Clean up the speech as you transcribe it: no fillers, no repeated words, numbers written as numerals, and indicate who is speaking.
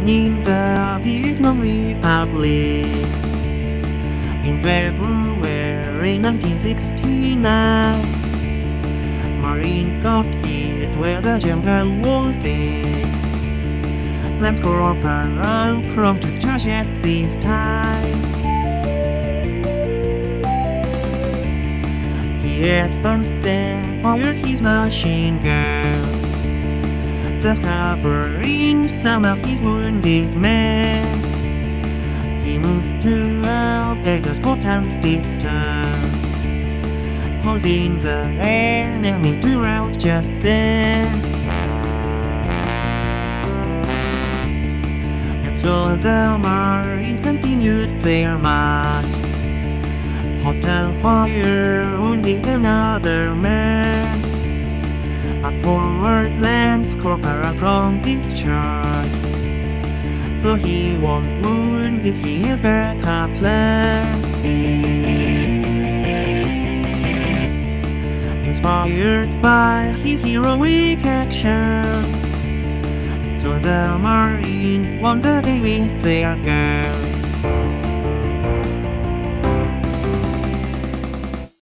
Speaker 1: joining the Vietnam Republic in February 1969. Marines got hit where the jungle was big. Lance Corporal Prom took charge at this time. He advanced and fired his machine gun, thus covering some of his wounded men. He moved to a bigger spot and did stun, causing the enemy to rout just then. And so the Marines continued their march. Hostile fire wounded another man, but forward Lance Corporal Prom did charge. Though he was wounded, he had backup plan. Inspired by his heroic action, so the Marines won the day with their girl.